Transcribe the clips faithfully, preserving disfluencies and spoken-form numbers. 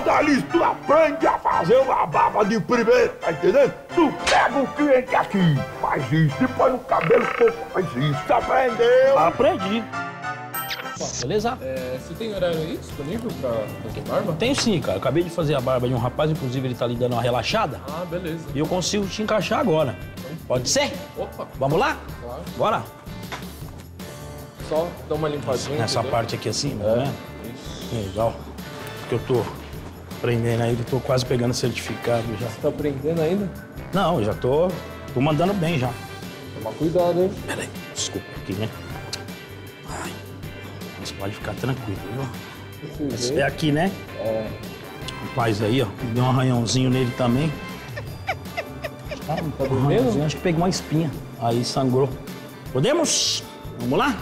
dali tu aprende a fazer uma barba de primeira, tá entendendo? Tu pega o cliente aqui, faz isso, e põe no cabelo pouco, faz isso, tu aprendeu? Aprendi. Beleza? É, você tem horário aí disponível pra fazer barba? Tenho sim, cara. Acabei de fazer a barba de um rapaz, inclusive ele tá ali dando uma relaxada. Ah, beleza. E eu consigo te encaixar agora. Pode ser? Opa! Vamos lá? Claro. Bora. Só dar uma limpadinha. Nessa entendeu? parte aqui assim, É, né? isso. Legal. Porque eu tô prendendo aí, eu tô quase pegando certificado já. Você tá aprendendo ainda? Não, eu já tô, tô mandando bem já. Toma cuidado, hein? Peraí, desculpa aqui, né? Ai, mas pode ficar tranquilo, viu? Desse Esse é jeito. aqui, né? É. Rapaz aí, ó, deu um arranhãozinho nele também. Tá Um dormindo? arranhãozinho, acho que pegou uma espinha. Aí sangrou. Podemos? Vamos lá?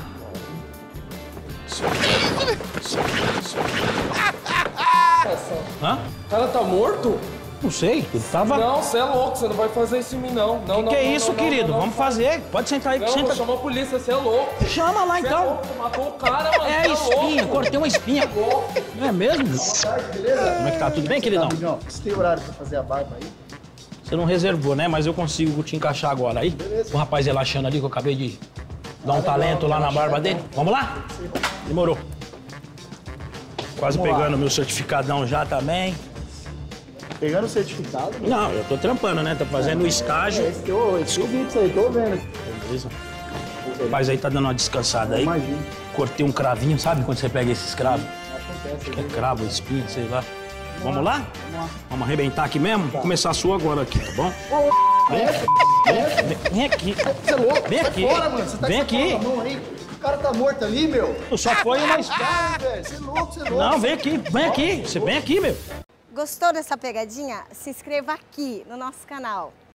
Hã? O cara tá morto? Não sei, ele tava... Não, você é louco, você não vai fazer isso em mim, não. Não, que não, que é não, isso, não, não, querido? não, não. Vamos fazer. Pode sentar aí, Não, senta. vou chamar a polícia, você é louco. Chama lá, Você é então. louco, você matou o cara, mano. É você espinha, louco. cortei uma espinha. É mesmo? Beleza? Como é que tá? Tudo bem, queridão? Amigão, você tem horário pra fazer a barba aí? Você não reservou, né? Mas eu consigo te encaixar agora aí. O rapaz relaxando ali, que eu acabei de dar um talento lá na barba dele. Vamos lá? Demorou. Quase Vamos lá. pegando meu certificadão já também. Pegando o certificado? Não, eu tô trampando, né? Tô fazendo o estágio. É, esse que eu, esse que eu vi pra você, tô vendo. Beleza. O rapaz aí tá dando uma descansada aí. Imagina. Cortei um cravinho, sabe quando você pega esses cravos? Acontece. Que é cravo, espinha, sei lá. Vamos lá? Vamos arrebentar aqui mesmo? Vou começar a sua agora aqui, tá bom? Vem, vem, vem aqui. Você é louco? Vem Sai aqui. fora, mano. Você tá Vem com essa aqui. cola na mão aí. O cara tá morto ali, meu. Só foi uma espinha. Para, velho. Você é louco, você é louco. Não, vem aqui, vem aqui. Você vem aqui, meu. Gostou dessa pegadinha? Se inscreva aqui no nosso canal.